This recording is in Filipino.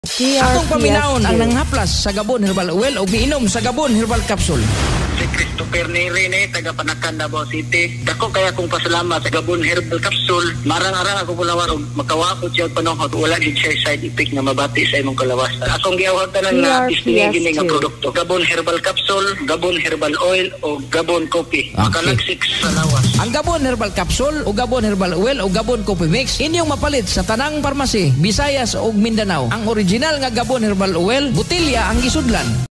Atong paminahon ang nanghaplas sa Gabon Herbal Oil o giinom sa Gabon Herbal Capsule. Si Christopher Nirene, taga Panacan, Davao City. Dako kaya kong pasalamat sa Gabon Herbal Capsule. Marang-arang ako pulawar og makawapot siya panahon. Wala din siya side effect na mabati sa imong kalawasan. Akong giawag tanan na istinigin nga produkto. Gabon Herbal Capsule, Gabon Herbal Oil o Gabon Coffee. Makalagsik sa lawas. Ang Gabon Herbal Capsule o Gabon Herbal Oil o Gabon Coffee Mix inyong mapalit sa tanang parmasi, Visayas o Mindanao. Ang original nga Gabon Herbal Oil, butilya ang gisudlan.